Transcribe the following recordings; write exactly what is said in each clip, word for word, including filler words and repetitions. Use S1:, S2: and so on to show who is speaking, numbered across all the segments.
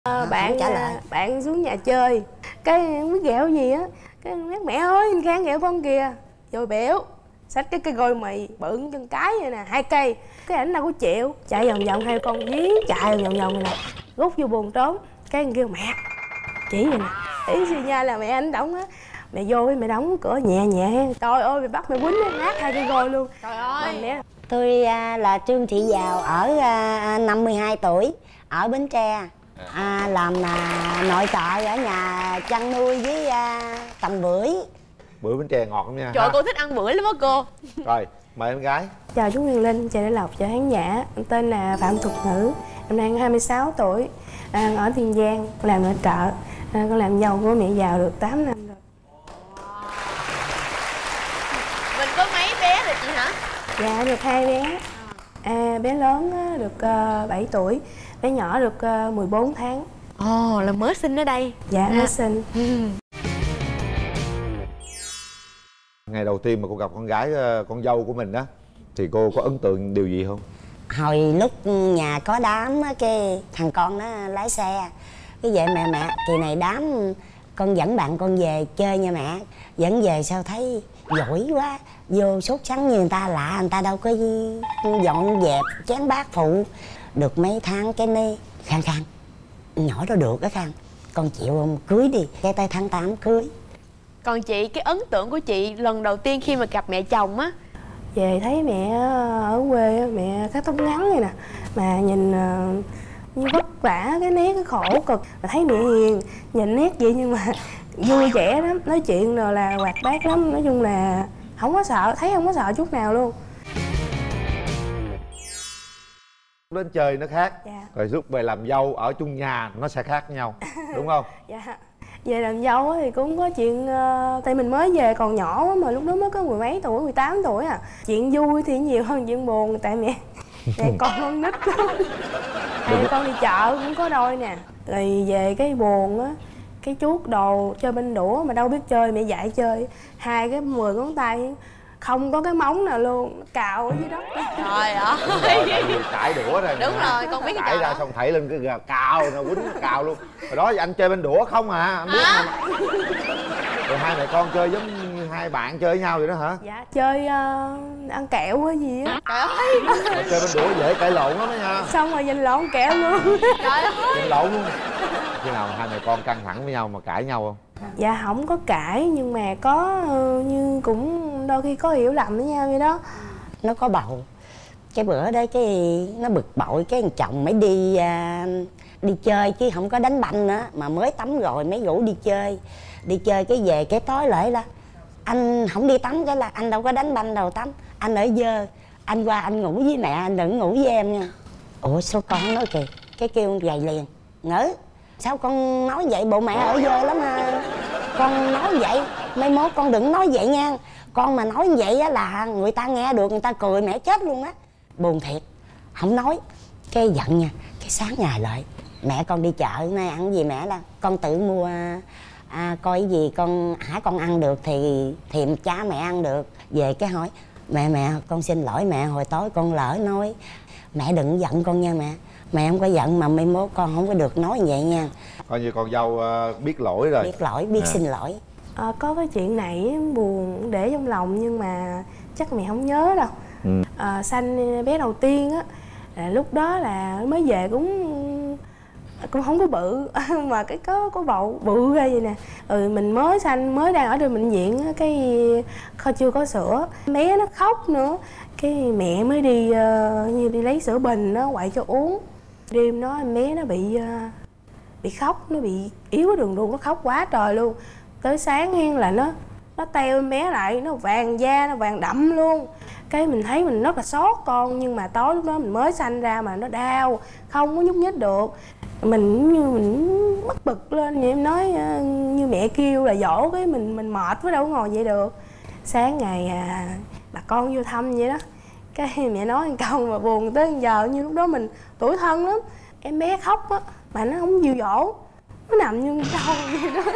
S1: à, bạn trả lời. Bạn xuống nhà chơi cái không biết ghẹo gì á, cái nhắc mẹ ơi anh Khang ghẹo con kìa, rồi biểu xách cái cây gói mì bự chân cái vậy nè, hai cây, cái ảnh đâu có chịu, chạy vòng vòng hai con dí chạy vòng vòng này nè, rút vô buồng trốn. Cái anh kêu mẹ chỉ vậy nè, ý suy nha là mẹ anh đóng á, mẹ vô mẹ đóng cửa nhẹ nhẹ, trời ơi mẹ bắt mẹ quýnh nát hai cây gói luôn. Trời ơi mẹ.
S2: Tôi à, là Trương Thị Giàu, ở à, năm mươi hai tuổi, ở Bến Tre, à, làm à, nội trợ ở nhà chăn nuôi với à, trồng bưởi.
S3: Bưởi Bến Tre ngọt lắm nha.
S4: Trời, cô thích ăn bưởi lắm á cô.
S3: Rồi mời em gái.
S1: Chào chú Nguyên Linh, chào Lê Lộc, chào khán giả. Em tên là Phạm Thục Nữ, năm nay hai mươi sáu tuổi, à, ở Tiền Giang, làm nội trợ, à, con làm dâu của mẹ Giàu được tám năm rồi.
S4: Mình có mấy bé rồi chị hả?
S1: Dạ được hai bé, à, bé lớn được uh, bảy tuổi, bé nhỏ được uh, mười bốn tháng.
S4: Ồ, oh, là mới sinh ở đây.
S1: Dạ mới sinh.
S3: Ngày đầu tiên mà cô gặp con gái, con dâu của mình đó, thì cô có ấn tượng điều gì không?
S2: Hồi lúc nhà có đám cái thằng con nó lái xe, cái vậy mẹ mẹ kỳ này đám con dẫn bạn con về chơi nha mẹ. Dẫn về sao thấy giỏi quá, vô sốt sắng như người ta lạ, người ta đâu có dọn dẹp chén bát phụ. Được mấy tháng cái ni Khang Khang nhỏ đó được á Khang, con chịu không, cưới đi, cái tay tháng tám cưới.
S4: Còn chị, cái ấn tượng của chị lần đầu tiên khi mà gặp mẹ chồng á?
S1: Về thấy mẹ ở quê, mẹ cắt tóc ngắn vậy nè, mà nhìn uh, như vất vả, cái nét cái khổ cực, mà thấy mẹ hiền, nhìn nét vậy nhưng mà vui vẻ lắm, nói chuyện rồi là hoạt bát lắm, nói chung là không có sợ, thấy không có sợ chút nào luôn.
S3: Đến chơi nó khác,
S1: dạ.
S3: Rồi rút về làm dâu ở chung nhà nó sẽ khác nhau, đúng không?
S1: Dạ. Về làm dâu thì cũng có chuyện, uh, tại mình mới về còn nhỏ quá mà lúc đó mới có mười mấy tuổi, mười tám tuổi à. Chuyện vui thì nhiều hơn chuyện buồn, tại mẹ mẹ con con nít hai con đi chợ cũng có đôi nè, rồi về cái buồn á, cái chuốt đồ chơi banh đũa mà đâu biết chơi, mẹ dạy chơi hai cái mười ngón tay không có cái móng nào luôn, cào ở dưới đất.
S4: Trời ơi,
S3: tại vì cãi đũa rồi.
S4: Đúng rồi, con biết cái
S3: cãi
S4: trò
S3: ra
S4: đó.
S3: xong thảy lên cái gà cào, nó quýnh cào luôn. Hồi đó anh chơi bên đũa không à, anh biết
S4: à?
S3: Mà. Rồi hai mẹ con chơi giống như hai bạn chơi với nhau vậy đó hả?
S1: Dạ, chơi uh, ăn kẹo hay gì á.
S4: Trời ơi,
S3: rồi chơi bên đũa dễ cãi lộn lắm đó nha.
S1: Xong rồi giành lộn kẹo luôn.
S4: Trời ơi,
S3: giành lộn luôn. Khi nào hai mẹ con căng thẳng với nhau mà cãi nhau không?
S1: Dạ không có cãi, nhưng mà có uh, như cũng đôi khi có hiểu lầm với nhau vậy đó.
S2: Nó có bầu, cái bữa đó cái nó bực bội, cái thằng chồng mới đi à, đi chơi chứ không có đánh banh nữa, mà mới tắm rồi mới rủ đi chơi. Đi chơi cái về cái tối lại là anh không đi tắm, cái là anh đâu có đánh banh đâu tắm, anh ở dơ, anh qua anh ngủ với mẹ, anh đừng ngủ với em nha. Ủa sao con nói kìa, cái kêu gầy liền ngỡ sao con nói vậy, bộ mẹ ở dơ lắm ha, con nói vậy mai mốt con đừng nói vậy nha, con mà nói vậy á là người ta nghe được, người ta cười mẹ chết luôn á. Buồn thiệt, không nói, cái giận nha. Cái sáng ngày lại mẹ con đi chợ nay ăn gì mẹ, là con tự mua à, coi cái gì con hả con ăn được thì thì cha mẹ ăn được. Về cái hỏi mẹ mẹ con xin lỗi mẹ, hồi tối con lỡ nói, mẹ đừng giận con nha mẹ, mẹ không có giận mà mai mốt con không có được nói vậy nha.
S3: Coi như con dâu uh, biết lỗi rồi.
S2: Biết lỗi, biết à. Xin lỗi.
S1: À, có cái chuyện này buồn để trong lòng nhưng mà chắc mẹ không nhớ đâu. ừ. à, Sanh bé đầu tiên á, là lúc đó là mới về cũng cũng không có bự mà cái có có bầu bự ra vậy nè. Ừ, mình mới sanh, mới đang ở trên bệnh viện á, cái kho chưa có sữa, bé nó khóc nữa, cái mẹ mới đi uh, như đi lấy sữa bình nó quậy cho uống. Đêm đó em bé nó bị uh, bị khóc, nó bị yếu đường ruột, nó khóc quá trời luôn. Tới sáng hen là nó nó teo em bé lại, nó vàng da, nó vàng đậm luôn. Cái mình thấy mình rất là xót con, nhưng mà tối lúc đó mình mới sanh ra mà nó đau, không có nhúc nhích được. Mình như mình mất bực lên, vậy em nói như mẹ kêu là dỗ, cái mình mình mệt với đâu có ngồi vậy được. Sáng ngày à, bà con vô thăm vậy đó, cái mẹ nói một câu mà buồn tới giờ, như lúc đó mình tủi thân lắm. Em bé khóc á mà nó không chịu dỗ, nó nằm như trâu vậy đó.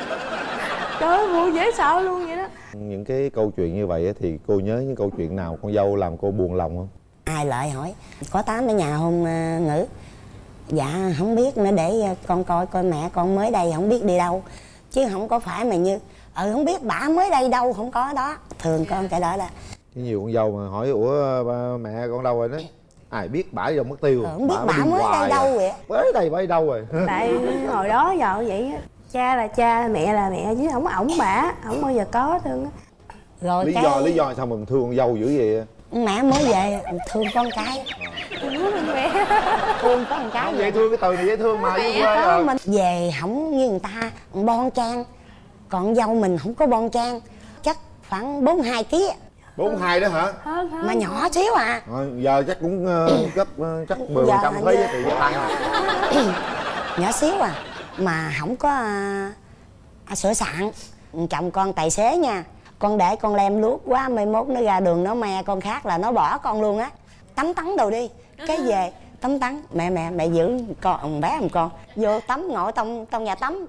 S1: Trời ơi, buồn dễ sợ luôn vậy đó.
S3: Những cái câu chuyện như vậy thì cô nhớ những câu chuyện nào con dâu làm cô buồn lòng không?
S2: Ai lại hỏi có tám ở nhà không uh, Ngữ? Dạ không biết nữa, để con coi coi mẹ con mới đây không biết đi đâu. Chứ không có phải mà như ừ không biết bả mới đây đâu, không có đó. Thường con cái đó là
S3: nhiều con dâu mà hỏi ủa ba, mẹ con đâu rồi đó, ai biết bả đâu mất tiêu.
S2: Ừ, không biết bả, bả mới đây đâu vậy.
S3: Mới đây mới đâu rồi.
S1: Tại hồi đó giờ vậy á, cha là cha, mẹ là mẹ chứ không có ổng bả, không bao giờ có thương á.
S2: Rồi
S3: lý
S2: cái...
S3: do lý do sao mình thương con dâu dữ vậy?
S2: Mẹ mới về thương con cái.
S1: Thương mẹ.
S2: Thương con cái.
S3: Vậy thương cái từ này dễ thương mà với quê
S2: à. Mình về không như người ta bon chan, còn dâu mình không có bon chan, chắc khoảng bốn hai ký.
S3: bốn hai đó hả?
S1: Hơn, hơn.
S2: Mà nhỏ xíu à.
S3: Rồi, giờ chắc cũng uh, gấp uh, chắc mười phần trăm thấy giá trị gia tăng à.
S2: Nhỏ xíu à, mà không có uh, sửa sạn. Chồng con tài xế nha, con để con lem luốc quá, mai mốt nó ra đường nó me con khác là nó bỏ con luôn á. Tắm tắm đồ đi, cái về tắm tắm, mẹ mẹ mẹ giữ con bé làm con vô tắm, ngồi trong trong nhà tắm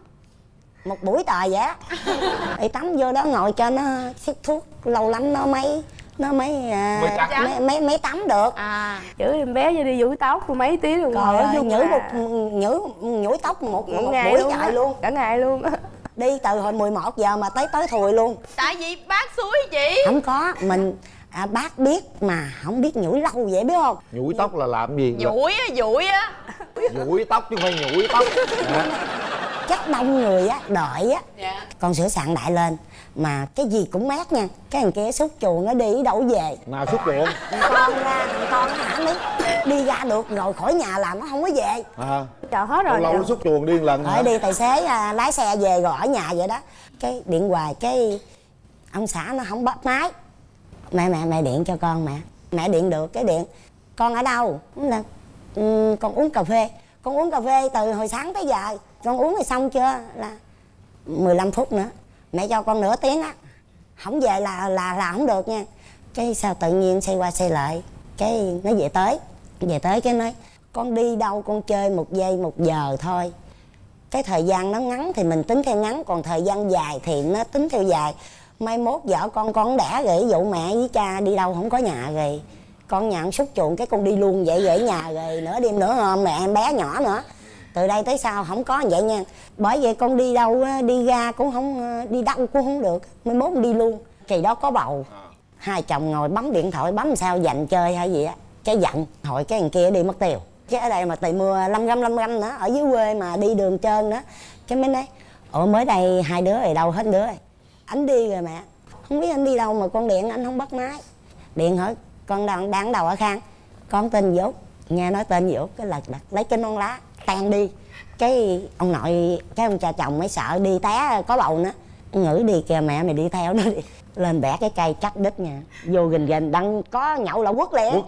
S2: một buổi trời vậy á. Đi tắm vô đó ngồi cho nó xịt thuốc, lâu lắm nó mấy nó mấy à, mấy, mấy mấy tắm được.
S4: À,
S1: giữ em bé cho đi vũ tóc của mấy tiếng rồi ngồi
S2: Trời
S1: ở
S2: nhử một nhử nhủi tóc một, một, một
S1: ngày
S2: buổi
S1: luôn
S2: trời luôn,
S1: cả ngày luôn.
S2: đi từ hồi mười một giờ mà tới tới thùi luôn.
S4: tại vì bác suối chị
S2: Không có mình à, bác biết mà không biết nhủi lâu vậy biết không?
S3: Nhủi tóc là làm gì?
S4: dụi á, dụi á.
S3: Nhủi tóc chứ không phải nhủi tóc. Dạ.
S2: Chắc đông người á đợi á.
S4: Dạ.
S2: Con sửa sạn đại lên mà cái gì cũng mát nha, cái thằng kia xúc chuồng nó đi đâu về.
S3: Nào xúc chuồng?
S2: Con ra con hả mấy đi ra được rồi khỏi nhà là nó không có về.
S3: À,
S1: Chờ hết rồi.
S3: lâu nó xúc chuồng đi một lần hả?
S2: Rồi đi tài xế à, lái xe về rồi ở nhà vậy đó. Cái điện hoài cái ông xã nó không bắt máy. Mẹ mẹ mẹ điện cho con mẹ. Mẹ điện được cái điện. Con ở đâu? Là um, con uống cà phê. Con uống cà phê từ hồi sáng tới giờ. Con uống rồi xong chưa? Là mười lăm phút nữa. Mẹ cho con nửa tiếng á. Không về là là là không được nha. Cái sao tự nhiên xoay qua xoay lại. Cái nó về tới. Về tới cái nói con đi đâu con chơi một giây một giờ thôi. Cái thời gian nó ngắn thì mình tính theo ngắn, còn thời gian dài thì nó tính theo dài. Mai mốt vợ con con đẻ rồi, ví dụ mẹ với cha đi đâu không có nhà rồi, con nhà con xúc chuồng cái con đi luôn vậy vậy nhà rồi nửa đêm nửa hôm mẹ em bé nhỏ nữa. Từ đây tới sau không có vậy nha. Bởi vậy con đi đâu đi ra cũng không, đi đâu cũng không được, mai mốt đi luôn. Kỳ đó có bầu, hai chồng ngồi bấm điện thoại bấm sao dành chơi hay gì á, cái giận hồi cái thằng kia đi mất tiêu. Cái ở đây mà trời mưa lâm râm lâm râm nữa, ở dưới quê mà đi đường trơn nữa. Cái mới nói ủa mới đây hai đứa rồi đâu hết đứa rồi. Anh đi rồi mẹ, không biết anh đi đâu mà con điện anh không bắt máy. Điện hỏi con đang đang đầu ở Khang, con tên Vũ, nghe nói tên Vũ cái lật đặt lấy cái nón lá tan đi. Cái ông nội cái ông cha chồng mới sợ đi té có bầu nữa, ngữ đi kìa mẹ mày đi theo nó đi. Lên bẻ cái cây cắt đít nha, vô gình gình đang có nhậu là quất liền.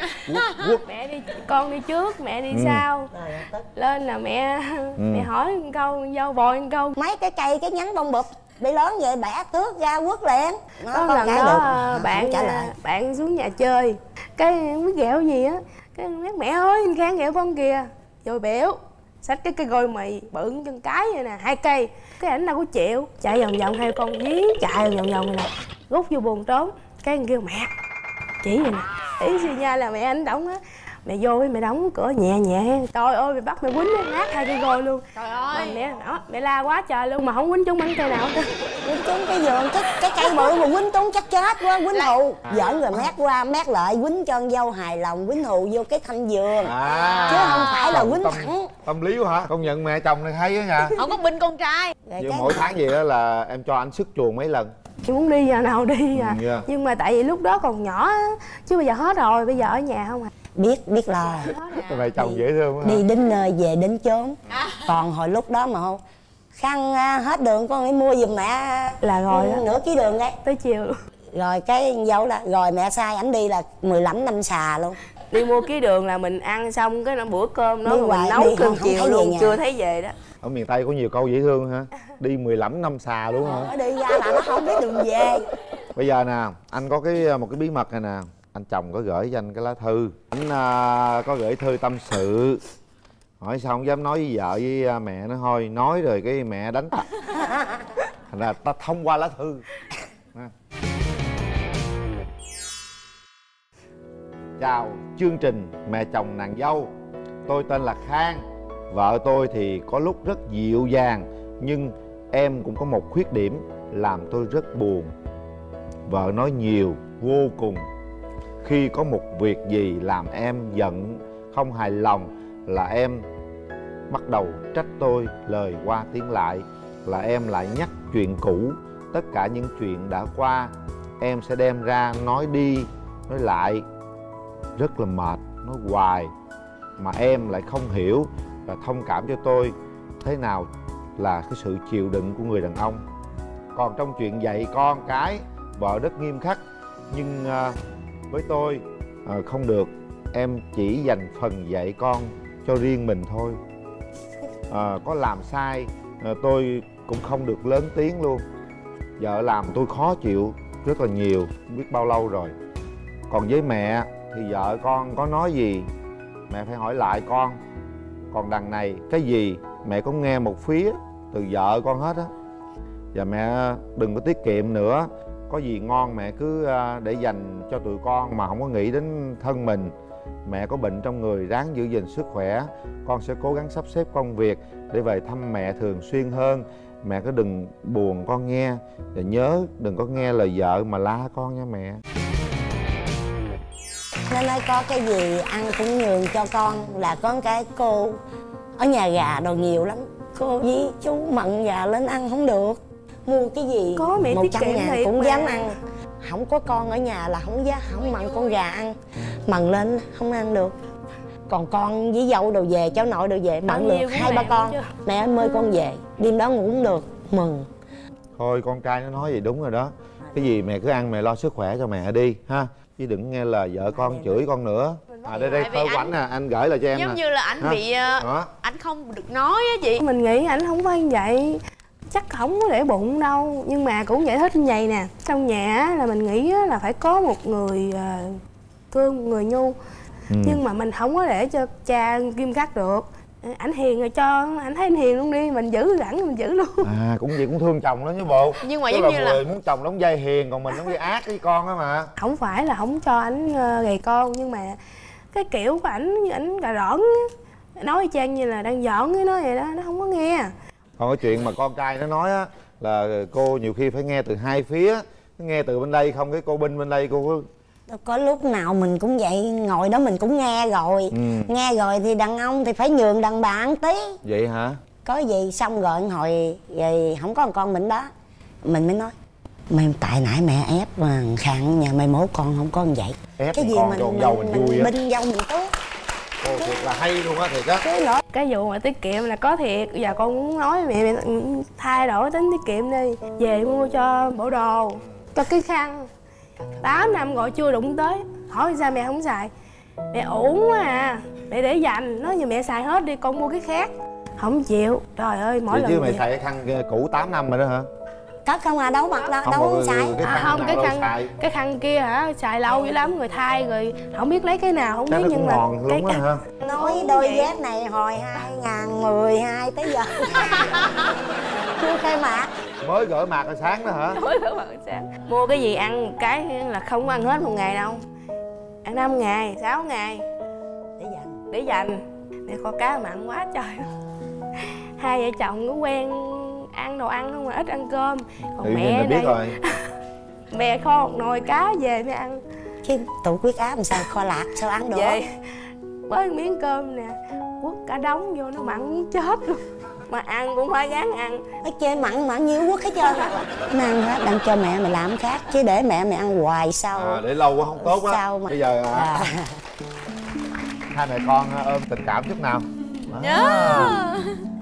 S1: Mẹ đi, con đi trước, mẹ đi ừ. sau. Lên là mẹ ừ. mẹ hỏi một câu, dâu bồi một câu.
S2: Mấy cái cây cái nhánh bông bụp bị lớn vậy bẻ tước ra quất liền. Nó
S1: có lần đó được. bạn trả lời. bạn xuống nhà chơi, cái không biết ghẹo gì á, cái nhắc mẹ ơi anh Khang ghẹo con kìa, rồi biểu xách cái cây gôi mì bự chân cái vậy nè, hai cây, cái ảnh đâu có chịu, chạy vòng vòng theo con dí chạy vòng vòng này nè, rút vô buồng trốn. Cái anh kêu mẹ chỉ vậy nè, ý suy nha là mẹ anh đóng á, mẹ vô mẹ đóng cửa nhẹ nhẹ, trời ơi mẹ bắt mẹ quýnh nát hai cây gôi luôn.
S4: Trời ơi
S1: mà mẹ đó mẹ la quá trời luôn mà không quýnh trúng bánh cây nào hết.
S2: Quýnh trúng cái giường cái cái cây bự mà quýnh trúng chắc chết quá, quýnh hù giỡn rồi mét qua mét lại, quýnh cho con dâu hài lòng, quýnh hù vô cái thanh giường à, chứ không phải là quýnh
S3: tâm,
S2: thẳng.
S3: Tâm lý quá hả? Công nhận mẹ chồng này hay á nha.
S4: Không có binh con trai.
S3: Vậy mỗi tháng gì đó là em cho anh xuất chuồng mấy lần?
S1: Chị muốn đi giờ nào đi à.
S3: Ừ, yeah.
S1: Nhưng mà tại vì lúc đó còn nhỏ á, chứ bây giờ hết rồi, bây giờ ở nhà không à.
S2: Biết biết lo.
S3: Mẹ chồng dễ thương quá.
S2: Đi đến nơi về đến chốn à. Còn hồi lúc đó mà không Khăn hết đường con đi mua giùm mẹ
S1: là rồi đó.
S2: Nửa ký đường đấy
S1: tới chiều luôn.
S2: Rồi cái dâu là rồi mẹ sai ảnh đi là mười lăm năm xà luôn.
S1: Đi mua ký đường là mình ăn xong cái bữa cơm đó
S2: đi
S1: mình nấu cơm chiều luôn chưa thấy về đó.
S3: Ở miền Tây có nhiều câu dễ thương ha. Đi mười lăm năm xà luôn hả?
S2: Ờ, đi ra là nó không biết đường về.
S3: Bây giờ nè, anh có cái một cái bí mật này nè. Anh chồng có gửi cho anh cái lá thư. Anh uh, có gửi thư tâm sự. Hỏi sao không dám nói với vợ với mẹ nó thôi. Nói rồi cái mẹ đánh ta. Thành ra ta thông qua lá thư. Chào chương trình Mẹ chồng nàng dâu. Tôi tên là Khang. Vợ tôi thì có lúc rất dịu dàng, nhưng em cũng có một khuyết điểm làm tôi rất buồn. Vợ nói nhiều vô cùng. Khi có một việc gì làm em giận, không hài lòng là em bắt đầu trách tôi lời qua tiếng lại, là em lại nhắc chuyện cũ. Tất cả những chuyện đã qua em sẽ đem ra nói đi nói lại, rất là mệt, nói hoài mà em lại không hiểu và thông cảm cho tôi. Thế nào là cái sự chịu đựng của người đàn ông. Còn trong chuyện dạy con cái, vợ rất nghiêm khắc, nhưng à, với tôi à, không được. Em chỉ dành phần dạy con cho riêng mình thôi. à, Có làm sai à, tôi cũng không được lớn tiếng luôn. Vợ làm tôi khó chịu rất là nhiều, không biết bao lâu rồi. Còn với mẹ thì vợ con có nói gì mẹ phải hỏi lại con. Còn đằng này cái gì mẹ cũng nghe một phía từ vợ con hết á. Và mẹ đừng có tiết kiệm nữa. Có gì ngon mẹ cứ để dành cho tụi con mà không có nghĩ đến thân mình. Mẹ có bệnh trong người ráng giữ gìn sức khỏe. Con sẽ cố gắng sắp xếp công việc để về thăm mẹ thường xuyên hơn. Mẹ cứ đừng buồn con nghe. Và nhớ đừng có nghe lời vợ mà la con nha mẹ.
S2: Nên ơi, có cái gì ăn cũng nhường cho con. Là có cái cô ở nhà gà đồ nhiều lắm, cô với chú mận gà lên ăn không được. Mua cái gì
S1: có mẹ
S2: một
S1: tiết
S2: trăm
S1: kiệm
S2: ngàn cũng
S1: mà.
S2: dám ăn. Không có con ở nhà là không dám, không mận con gà ăn. Mận lên không ăn được. Còn con với dâu đồ về, cháu nội đồ về mận được hai ba con. Mẹ ơi mời con về, đêm đó ngủ cũng được, mừng.
S3: Thôi con trai nó nói gì đúng rồi đó. Cái gì mẹ cứ ăn, mẹ lo sức khỏe cho mẹ đi ha, chứ đừng nghe lời vợ con chửi con nữa. À đây đây thơ quảnh nè, anh gửi lại cho em nè.
S4: Giống như là ảnh bị uh, anh không được nói á chị.
S1: Mình nghĩ ảnh không phải như vậy, chắc không có để bụng đâu. Nhưng mà cũng giải thích như vậy nè. Trong nhà là mình nghĩ là phải có một người uh, cương, một người nhu. ừ. Nhưng mà mình không có để cho cha nghiêm khắc được. Ảnh hiền rồi cho ảnh thấy anh hiền luôn đi, mình giữ ảnh mình giữ luôn.
S3: À cũng vậy, cũng thương chồng lắm chứ bộ.
S4: Nhưng mà
S3: tức
S4: giống
S3: là
S4: như là
S3: muốn chồng đóng vai hiền, còn mình đóng vai ác với con á mà.
S1: Không phải là không cho ảnh gầy con, nhưng mà cái kiểu của ảnh như ảnh cà rỡn á, nói Trang như là đang giỡn với nó vậy đó, nó không có nghe.
S3: Còn cái chuyện mà con trai nó nói á là cô nhiều khi phải nghe từ hai phía, nghe từ bên đây không, cái cô binh bên đây cô có...
S2: Có lúc nào mình cũng vậy, ngồi đó mình cũng nghe rồi. ừ. Nghe rồi thì đàn ông thì phải nhường đàn bà ăn tí.
S3: Vậy hả?
S2: Có gì xong rồi hồi rồi không có con mình đó, mình mới nói mày tại nãy mẹ ép mà khăn nhà mày mốt con không có vậy.
S3: Ép
S2: cái gì
S3: con
S2: mình
S3: cho
S2: mình,
S3: dâu mình, mình vui
S2: binh dâu mình tốt.
S3: Cô thiệt là hay luôn á, thiệt á.
S1: Cái, cái vụ mà tiết kiệm là có thiệt. Giờ con muốn nói mẹ, mẹ thay đổi tính tiết kiệm đi, về mua cho bộ đồ, cho cái khăn. Tám năm gọi chưa đụng tới. Hỏi sao mẹ không xài? Mẹ uổng quá à, mẹ để dành. Nói như mẹ xài hết đi, con mua cái khác. Không chịu. Trời ơi, mỗi
S3: vậy
S1: lần
S3: chứ mày
S1: vậy.
S3: xài cái khăn cũ tám năm rồi đó hả?
S2: Có không à, đâu mặc đâu,
S3: không,
S2: đâu có xài.
S3: Cái khăn
S1: à, không, cái khăn
S3: xài.
S1: cái khăn kia hả, xài lâu dữ lắm rồi thay rồi không biết lấy cái nào, không
S3: chắc
S1: biết nhưng mà
S3: ngon
S1: cái
S3: luôn á hả?
S2: Nói đôi dép này hồi hai ngàn mười hai tới giờ chưa khai mạc.
S3: Mới gỡ mạc rồi sáng đó hả?
S1: Mới gỡ mạc sáng. Mua cái gì ăn cái là không ăn hết một ngày đâu, ăn năm ngày, sáu ngày
S2: Để dành.
S1: để dành. Để kho cá mặn quá trời. Hai vợ chồng cứ quen ăn đồ ăn không mà ít ăn cơm. Còn
S3: tự
S1: mẹ
S3: biết
S1: đây
S3: rồi.
S1: mẹ kho một nồi cá về mới ăn.
S2: Chứ tụ huyết áp làm sao kho lạc sao ăn được.
S1: Về với miếng cơm nè, quất cả đống vô nó mặn muốn chết luôn. Mà ăn cũng phải gắng ăn.
S2: Ở trên mặn mặn nhiều quất hết trơn. Nó ăn hết, đang cho mẹ mày làm khác. Chứ để mẹ mày ăn hoài sao.
S3: À, để lâu quá không tốt á.
S2: Sao mà...
S3: Bây giờ à,
S2: à.
S3: hai mẹ con ôm tình cảm chút nào.
S4: nhớ
S3: À.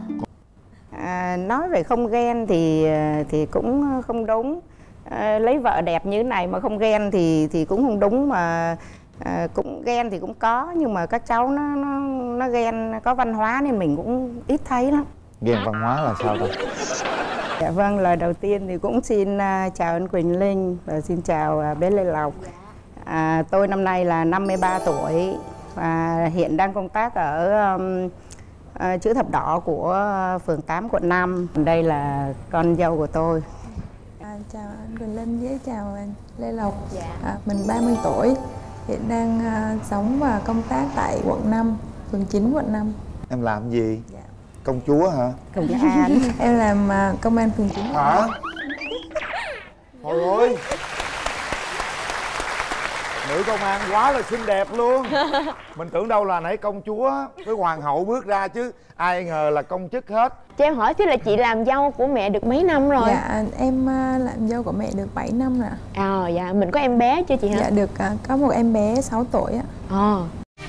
S5: À, nói về không ghen thì thì cũng không đúng. À, lấy vợ đẹp như thế này mà không ghen thì thì cũng không đúng. Mà à, cũng ghen thì cũng có, nhưng mà các cháu nó nó nó ghen có văn hóa nên mình cũng ít thấy lắm.
S3: Ghen văn hóa là sao ta?
S5: Dạ vâng, lời đầu tiên thì cũng xin uh, chào anh Quỳnh Linh và xin chào uh, bé Lê Lộc. À, tôi năm nay là năm mươi ba tuổi và hiện đang công tác ở um, uh, chữ thập đỏ của uh, phường tám quận năm. Đây là con dâu của tôi.
S6: À, chào anh Quỳnh Linh với chào anh Lê Lộc. À, mình ba mươi tuổi, hiện đang uh, sống và công tác tại quận năm, phường chín quận năm.
S3: Em làm gì?
S6: Dạ.
S3: Công chúa hả?
S5: Công an.
S6: Em làm uh, công an phường chín.
S3: Hả? Trời ơi, nữ công an quá là xinh đẹp luôn. Mình tưởng đâu là nãy công chúa với hoàng hậu bước ra chứ ai ngờ là công chức hết.
S4: Cho em hỏi chứ là chị làm dâu của mẹ được mấy năm rồi?
S6: Dạ em uh, làm dâu của mẹ được bảy năm rồi.
S4: À dạ, mình có em bé chưa chị hả?
S6: Dạ được uh, có một em bé sáu tuổi ạ.
S4: Ờ.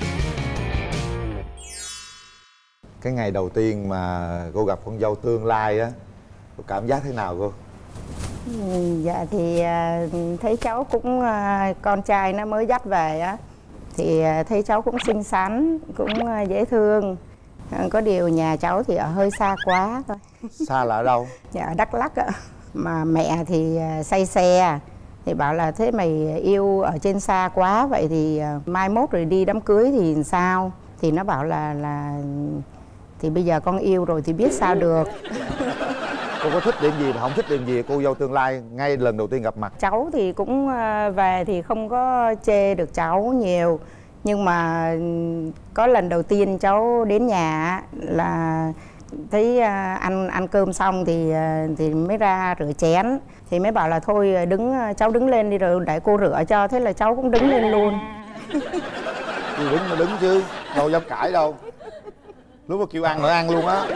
S3: Cái ngày đầu tiên mà cô gặp con dâu tương lai á, cô cảm giác thế nào cô?
S5: Ừ, dạ thì à, thấy cháu cũng à, con trai nó mới dắt về á thì à, thấy cháu cũng xinh xắn, cũng à, dễ thương. À, có điều nhà cháu thì ở hơi xa quá thôi.
S3: Xa là ở đâu?
S5: Dạ ở Đắk Lắk ạ. Mà mẹ thì à, say xe thì bảo là thế mày yêu ở trên xa quá vậy thì à, mai mốt rồi đi đám cưới thì sao? Thì nó bảo là là thì bây giờ con yêu rồi thì biết sao được.
S3: Cô có thích điểm gì mà không thích điểm gì cô dâu tương lai ngay lần đầu tiên gặp mặt?
S5: Cháu thì cũng về thì không có chê được cháu nhiều. Nhưng mà có lần đầu tiên cháu đến nhà là thấy ăn ăn cơm xong thì thì mới ra rửa chén. Thì mới bảo là thôi đứng cháu đứng lên đi rồi để cô rửa cho. Thế là cháu cũng đứng lên luôn.
S3: Thì đứng mà đứng chứ, đâu dám cãi đâu. Lúc mà kêu ăn nữa ăn luôn á.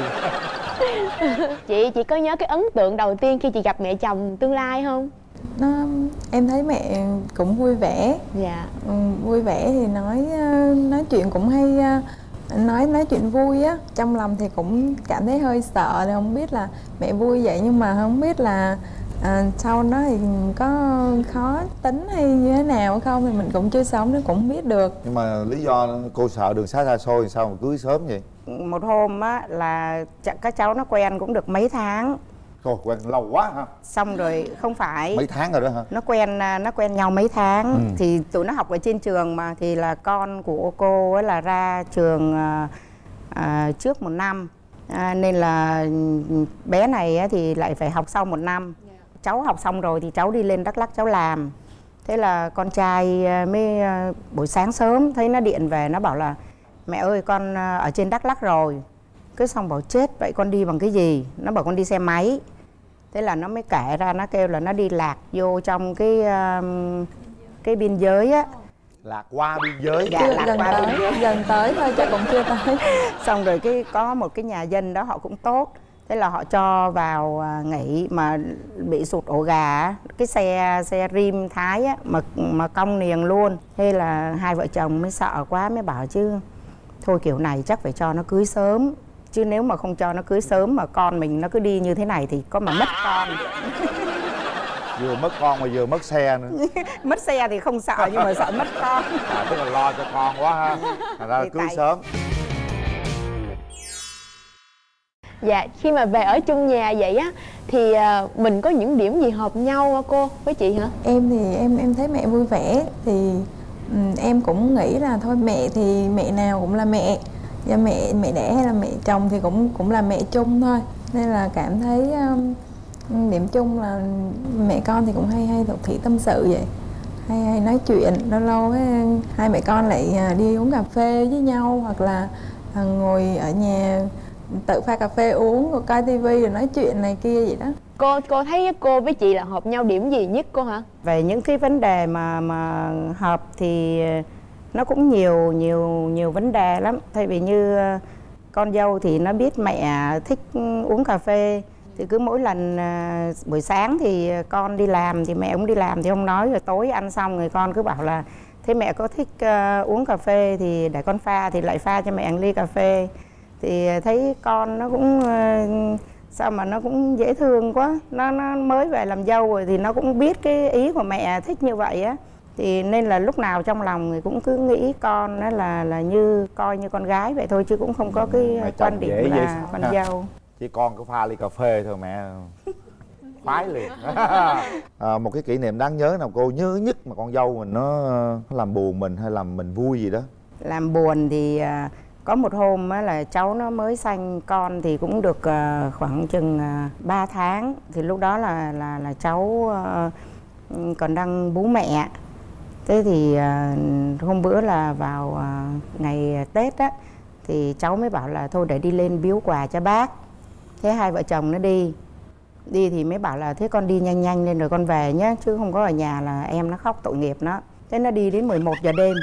S4: Chị chị có nhớ cái ấn tượng đầu tiên khi chị gặp mẹ chồng tương lai không?
S6: Nó em thấy mẹ cũng vui vẻ.
S4: Dạ.
S6: Ừ, vui vẻ thì nói nói chuyện cũng hay, nói nói chuyện vui á. Trong lòng thì cũng cảm thấy hơi sợ thì không biết là mẹ vui vậy nhưng mà không biết là à, sau đó thì có khó tính hay như thế nào không thì mình cũng chưa sống nó cũng không biết được.
S3: Nhưng mà lý do cô sợ đường xá xa xôi thì sao mà cưới sớm vậy?
S5: Một hôm á là các cháu nó quen cũng được mấy tháng.
S3: Thôi quen lâu quá hả?
S5: Xong rồi không phải
S3: mấy tháng rồi đó hả?
S5: Nó quen nó quen nhau mấy tháng. Ừ. Thì tụi nó học ở trên trường mà thì là con của cô ấy là ra trường à, à, trước một năm à, nên là bé này á, thì lại phải học sau một năm. Yeah. Cháu học xong rồi thì cháu đi lên Đắk Lắk cháu làm. Thế là con trai mới buổi sáng sớm thấy nó điện về nó bảo là mẹ ơi con ở trên Đắk Lắk rồi. Cứ xong bảo chết vậy con đi bằng cái gì? Nó bảo con đi xe máy. Thế là nó mới kể ra nó kêu là nó đi lạc vô trong cái um, cái biên giới á.
S3: Lạc qua biên giới?
S5: Dạ, lạc
S6: gần
S5: qua
S6: tới,
S5: biên giới.
S6: Gần tới thôi chứ cũng chưa tới.
S5: Xong rồi cái có một cái nhà dân đó họ cũng tốt. Thế là họ cho vào nghỉ mà bị sụt ổ gà. Cái xe xe rim Thái á, mà, mà cong niềng luôn. Thế là hai vợ chồng mới sợ quá mới bảo chứ thôi kiểu này chắc phải cho nó cưới sớm. Chứ nếu mà không cho nó cưới sớm mà con mình nó cứ đi như thế này thì có mà mất con.
S3: Vừa mất con mà vừa mất xe nữa.
S5: Mất xe thì không sợ nhưng mà sợ mất con.
S3: À, tức là lo cho con quá ha. Thành ra là cưới tại... sớm.
S4: Dạ, khi mà về ở chung nhà vậy á thì uh, mình có những điểm gì hợp nhau hả cô với chị hả?
S6: Em thì em em thấy mẹ vui vẻ thì um, em cũng nghĩ là thôi mẹ thì mẹ nào cũng là mẹ. Và mẹ mẹ đẻ hay là mẹ chồng thì cũng cũng là mẹ chung thôi. Nên là cảm thấy um, điểm chung là mẹ con thì cũng hay hay thuộc thủy tâm sự vậy. Hay hay nói chuyện, lâu lâu ấy, hai mẹ con lại đi uống cà phê với nhau hoặc là à, ngồi ở nhà tự pha cà phê uống rồi coi tivi rồi nói chuyện này kia vậy đó.
S4: Cô cô thấy cô với chị là hợp nhau điểm gì nhất cô hả?
S5: Về những cái vấn đề mà mà hợp thì nó cũng nhiều nhiều nhiều vấn đề lắm. Thay vì như con dâu thì nó biết mẹ thích uống cà phê thì cứ mỗi lần uh, buổi sáng thì con đi làm thì mẹ cũng đi làm thì không nói, rồi tối ăn xong người con cứ bảo là thế mẹ có thích uh, uống cà phê thì để con pha thì lại pha cho mẹ một ly cà phê. Thì thấy con nó cũng uh, sao mà nó cũng dễ thương quá, nó nó mới về làm dâu rồi thì nó cũng biết cái ý của mẹ thích như vậy á. Thì nên là lúc nào trong lòng thì cũng cứ nghĩ con đó là là như coi như con gái vậy thôi chứ cũng không có cái
S3: mẹ
S5: quan điểm là
S3: vậy
S5: con
S3: ha.
S5: dâu.
S3: Chỉ con có pha ly cà phê thôi mẹ khoái liền. À, một cái kỷ niệm đáng nhớ nào cô nhớ nhất mà con dâu mình nó, nó làm buồn mình hay làm mình vui gì đó?
S5: Làm buồn thì uh, có một hôm á, là cháu nó mới sanh con thì cũng được uh, khoảng chừng uh, ba tháng. Thì lúc đó là là là cháu uh, còn đang bú mẹ. Thế thì uh, hôm bữa là vào uh, ngày Tết á, Thì cháu mới bảo là thôi để đi lên biếu quà cho bác. Thế hai vợ chồng nó đi. Đi thì mới bảo là thế con đi nhanh nhanh lên rồi con về nhé, chứ không có ở nhà là em nó khóc tội nghiệp nó. Thế nó đi đến mười một giờ đêm.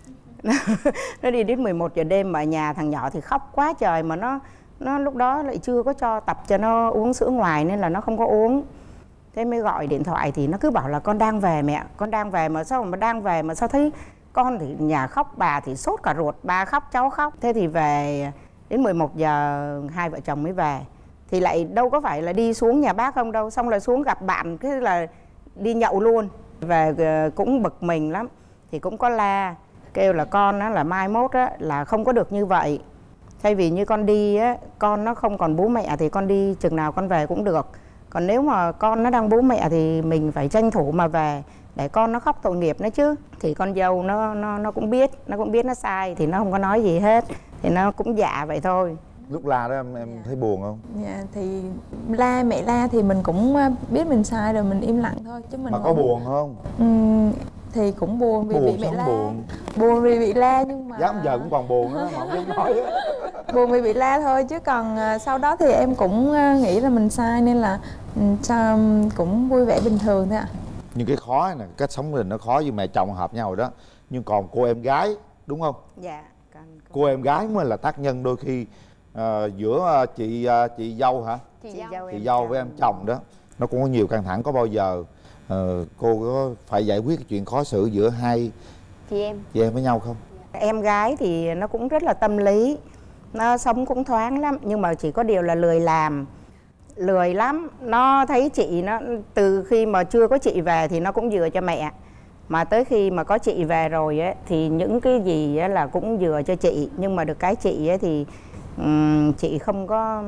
S5: Nó đi đến mười một giờ đêm mà ở nhà thằng nhỏ thì khóc quá trời, mà nó nó lúc đó lại chưa có cho tập cho nó uống sữa ngoài nên là nó không có uống. Thế mới gọi điện thoại thì nó cứ bảo là con đang về mẹ, con đang về mà sao mà đang về mà sao thấy con thì nhà khóc, bà thì sốt cả ruột, ba khóc cháu khóc. Thế thì về đến mười một giờ hai vợ chồng mới về. Thì lại đâu có phải là đi xuống nhà bác không đâu, xong là xuống gặp bạn cái là đi nhậu luôn. Về cũng bực mình lắm, thì cũng có la kêu là con á, là mai mốt á, là không có được như vậy. Thay vì như con đi á, con nó không còn bố mẹ thì con đi chừng nào con về cũng được. Còn nếu mà con nó đang bố mẹ thì mình phải tranh thủ mà về để con nó khóc tội nghiệp nữa chứ. Thì con dâu nó nó nó cũng biết, nó cũng biết nó sai thì nó không có nói gì hết, thì nó cũng dạ vậy thôi.
S3: Lúc la đó em em thấy buồn không?
S6: Dạ thì la, mẹ la thì mình cũng biết mình sai rồi, mình im lặng thôi chứ mình
S3: mà có
S6: không...
S3: buồn không?
S6: Ừ, thì cũng buồn vì
S3: buồn,
S6: bị mẹ la.
S3: Buồn
S6: Buồn vì bị la nhưng mà
S3: dám giờ cũng còn buồn đó mà không dám nói.
S6: Buồn vì bị la thôi, chứ còn sau đó thì em cũng nghĩ là mình sai nên là sao cũng vui vẻ bình thường thôi ạ.
S3: Nhưng cái khó này, cách sống mình nó khó, với mẹ chồng hợp nhau rồi đó. Nhưng còn cô em gái đúng không?
S5: Dạ con, con...
S3: Cô em gái mới là tác nhân đôi khi uh, giữa chị uh, chị dâu hả?
S1: Chị,
S5: chị
S1: dâu,
S5: dâu,
S3: Chị
S5: em
S3: dâu
S5: chồng.
S3: với em chồng đó, nó cũng có nhiều căng thẳng. Có bao giờ uh, cô có phải giải quyết cái chuyện khó xử giữa hai
S1: chị em
S3: chị em với nhau không?
S5: Em gái thì nó cũng rất là tâm lý, nó sống cũng thoáng lắm, nhưng mà chỉ có điều là lười làm, lười lắm. Nó thấy chị, nó từ khi mà chưa có chị về thì nó cũng dựa cho mẹ, mà tới khi mà có chị về rồi ấy, thì những cái gì ấy là cũng dựa cho chị. Nhưng mà được cái chị ấy thì um, chị không có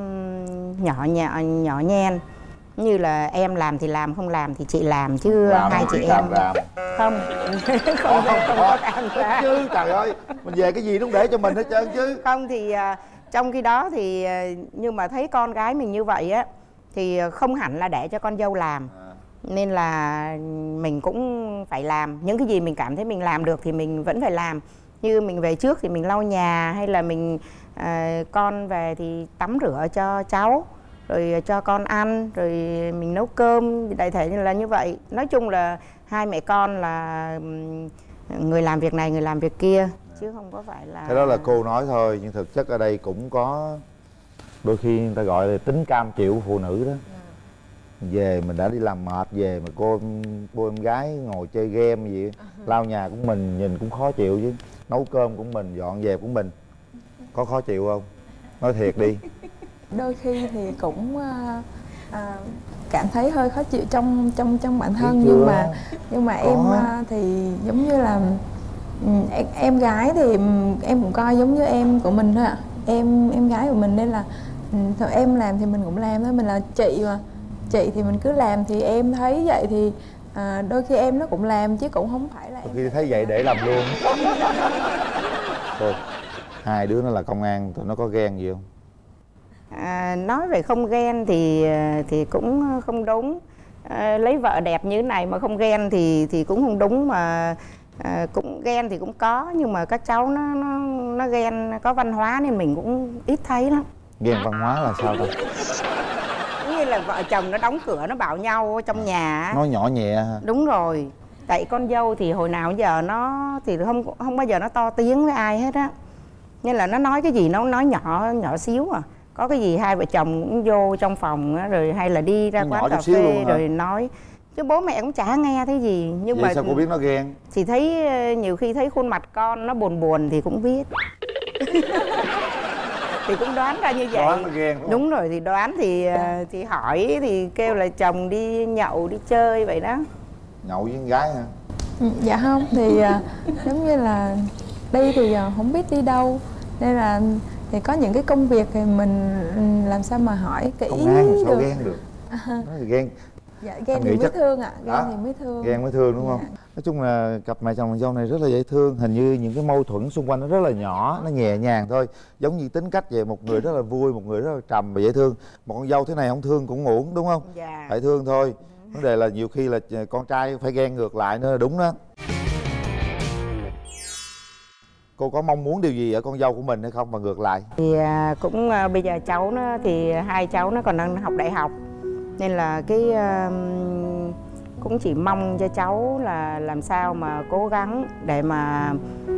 S5: nhỏ nhỏ nhỏ nhen, như là em làm thì làm, không làm thì chị làm, chứ
S3: Làm
S5: hai chị em
S3: làm, làm.
S5: không không không, không có làm ra.
S3: Chứ trời ơi, mình về cái gì cũng để cho mình hết trơn chứ.
S5: Không thì uh, trong khi đó thì uh, nhưng mà thấy con gái mình như vậy á thì không hẳn là để cho con dâu làm, à. Nên là mình cũng phải làm. Những cái gì mình cảm thấy mình làm được thì mình vẫn phải làm. Như mình về trước thì mình lau nhà, hay là mình uh, con về thì tắm rửa cho cháu, rồi cho con ăn, rồi mình nấu cơm, đại thể là như vậy. Nói chung là hai mẹ con là người làm việc này, người làm việc kia, chứ không có phải là...
S3: Cái đó là cô nói thôi, nhưng thực chất ở đây cũng có đôi khi người ta gọi là tính cam chịu của phụ nữ đó. Về mình đã đi làm mệt về mà cô cô em gái ngồi chơi game gì, lau nhà của mình nhìn cũng khó chịu chứ, nấu cơm của mình, dọn dẹp của mình, có khó chịu không? Nói thiệt đi.
S6: Đôi khi thì cũng uh, uh, cảm thấy hơi khó chịu trong trong trong bản thân, nhưng mà nhưng mà có. Em uh, thì giống như là um, em, em gái thì um, em cũng coi giống như em của mình thôi ạ. Em em gái của mình nên là um, thôi em làm thì mình cũng làm thôi, mình là chị mà, chị thì mình cứ làm. Thì em thấy vậy thì uh, đôi khi em nó cũng làm chứ cũng không phải là
S3: đôi
S6: em
S3: khi thấy vậy để làm luôn. Thôi, hai đứa nó là công an, tụi nó có ghen gì không?
S5: À, nói về không ghen thì thì cũng không đúng. À, lấy vợ đẹp như thế này mà không ghen thì thì cũng không đúng. Mà à, cũng ghen thì cũng có, nhưng mà các cháu nó nó nó ghen có văn hóa nên mình cũng ít thấy lắm.
S3: Ghen văn hóa là sao ta?
S5: Như là vợ chồng nó đóng cửa nó bảo nhau trong nhà.
S3: Nói nhỏ nhẹ hả?
S5: Đúng rồi. Tại con dâu thì hồi nào giờ nó thì không không bao giờ nó to tiếng với ai hết á, nên là nó nói cái gì nó nói nhỏ nhỏ xíu à. Có cái gì hai vợ chồng cũng vô trong phòng á, rồi hay là đi ra quán cà phê rồi nói, chứ bố mẹ cũng chả nghe thấy gì. Nhưng
S3: vậy
S5: mà
S3: sao cô biết nó ghen?
S5: Thì thấy nhiều khi thấy khuôn mặt con nó buồn buồn thì cũng biết. Thì cũng đoán ra như vậy.
S3: Đoán nó ghen đúng không?
S5: Đúng rồi, thì đoán thì thì hỏi thì kêu là chồng đi nhậu đi chơi vậy đó.
S3: Nhậu với con gái hả?
S6: Dạ không, thì giống như là đi thì không biết đi đâu, nên là thì có những cái công việc thì mình làm sao mà hỏi kỹ
S3: công an sao
S6: được.
S3: Ghen được à. Nói thì ghen.
S6: Dạ ghen thì mới chắc... thương ạ, ghen à, thì mới thương.
S3: Ghen mới thương đúng không? Dạ. Nói chung là cặp mẹ chồng dâu này rất là dễ thương. Hình như những cái mâu thuẫn xung quanh nó rất là nhỏ, nó nhẹ nhàng thôi. Giống như tính cách vậy, một người rất là vui, một người rất là trầm và dễ thương. Một con dâu thế này không thương cũng uổng đúng không?
S5: Dạ.
S3: Phải thương thôi. Vấn đề là nhiều khi là con trai phải ghen ngược lại nữa là đúng đó. cô có mong muốn điều gì ở con dâu của mình hay không và ngược lại?
S5: Thì à, cũng à, bây giờ cháu nó thì hai cháu nó còn đang học đại học, nên là cái à, cũng chỉ mong cho cháu là làm sao mà cố gắng để mà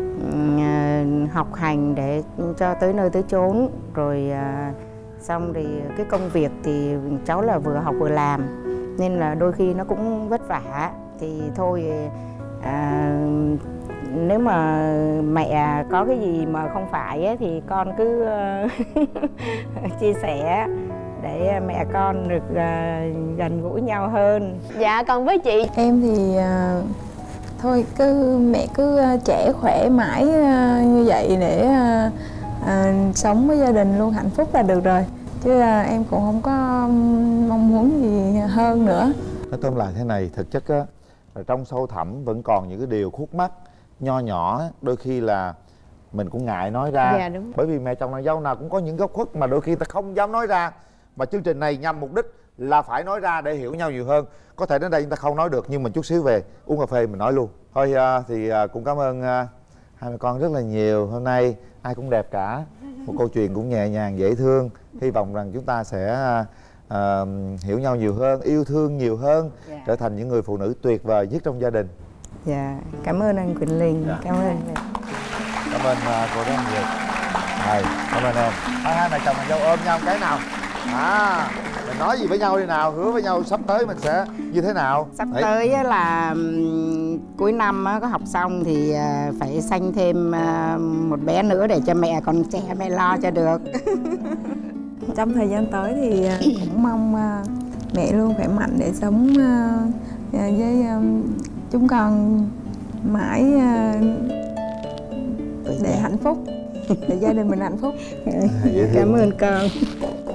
S5: à, học hành để cho tới nơi tới chốn rồi. À, xong thì cái công việc thì cháu là vừa học vừa làm nên là đôi khi nó cũng vất vả, thì thôi à, nếu mà mẹ có cái gì mà không phải ấy, thì con cứ chia sẻ để mẹ con được uh, gần gũi nhau hơn.
S4: Dạ còn với chị?
S6: Em thì uh, thôi cứ mẹ cứ uh, trẻ khỏe mãi uh, như vậy để uh, uh, sống với gia đình luôn hạnh phúc là được rồi, chứ uh, em cũng không có mong muốn gì hơn nữa.
S3: Nói tóm lại thế này, thực chất á, trong sâu thẳm vẫn còn những cái điều khúc mắc nho nhỏ, đôi khi là mình cũng ngại nói ra.
S4: Dạ, đúng.
S3: Bởi vì mẹ chồng nàng dâu nào cũng có những góc khuất mà đôi khi ta không dám nói ra. Mà chương trình này nhằm mục đích là phải nói ra để hiểu nhau nhiều hơn. Có thể đến đây chúng ta không nói được, nhưng mình chút xíu về uống cà phê mình nói luôn. Thôi thì cũng cảm ơn hai mẹ con rất là nhiều. Hôm nay ai cũng đẹp cả, một câu chuyện cũng nhẹ nhàng dễ thương. Hy vọng rằng chúng ta sẽ uh, hiểu nhau nhiều hơn, yêu thương nhiều hơn, yeah. trở thành những người phụ nữ tuyệt vời nhất trong gia đình.
S5: Dạ, cảm ơn anh Quỳnh Linh, dạ. Cảm ơn mẹ.
S3: Cảm ơn uh, cô rất nhiều. Này, cảm ơn em. Hai hai mẹ chồng nàng dâu ôm nhau cái nào. À, mình nói gì với nhau đi nào, hứa với nhau sắp tới mình sẽ như thế nào?
S5: Sắp Đấy. tới là um, cuối năm có học xong thì uh, phải sanh thêm uh, một bé nữa để cho mẹ còn trẻ mẹ lo cho được.
S6: Trong thời gian tới thì uh, cũng mong uh, mẹ luôn khỏe mạnh để sống uh, với uh, chúng con mãi uh, để hạnh phúc, để gia đình mình hạnh phúc.
S5: Cảm ơn con.